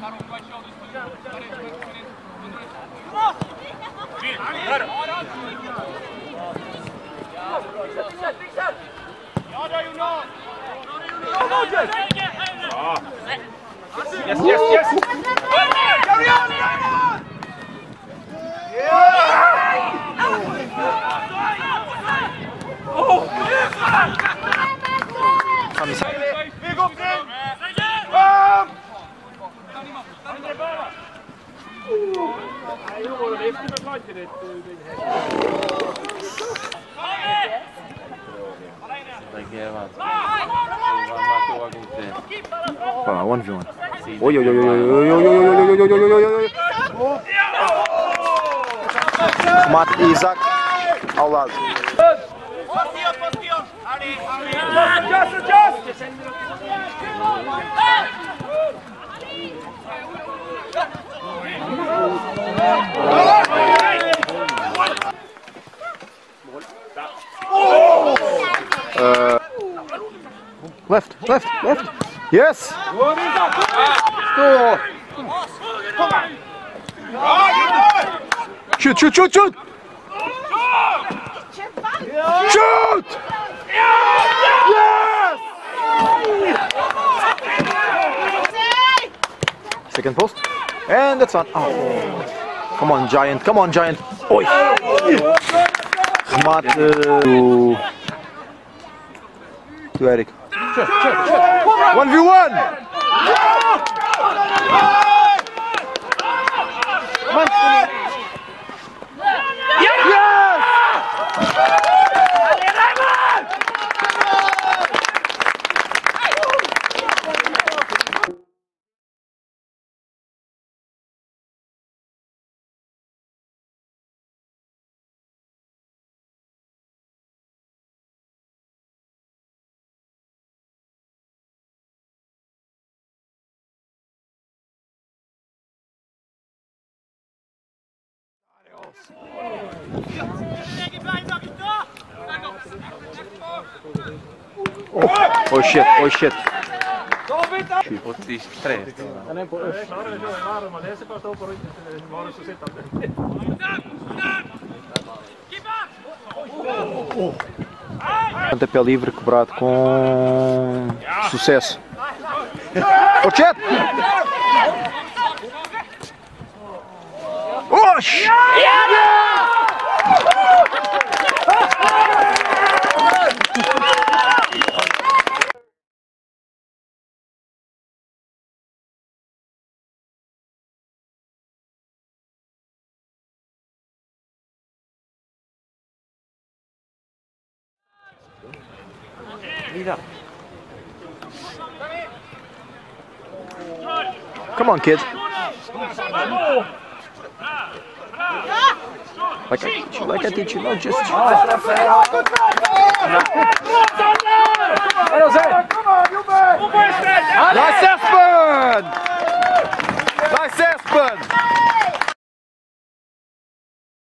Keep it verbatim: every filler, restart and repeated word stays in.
Yes, yes, yes! Carry on! Big up, Tim! Kom! Ah, one v one. Oi, oi, oi, oi, oi, oi, oi, oi, oi, oi, oi, oi, oi. Mat Isak ao lado. Adjust, adjust! Uh, left, left, left. Yes. Oh. Shoot, shoot, shoot, shoot. Shoot. Yes. Second post. And that's on. Oh. Come on, Giant. Come on, Giant. Oi. Gemaakt to, to Erik. one v one! Yes! Oh, oh shit, oh shit. åttiotre. Pontapé livre cobrado com sucesso. Oh shit! Osh! Come on, kid. Like I teach you, like I teach you, not just.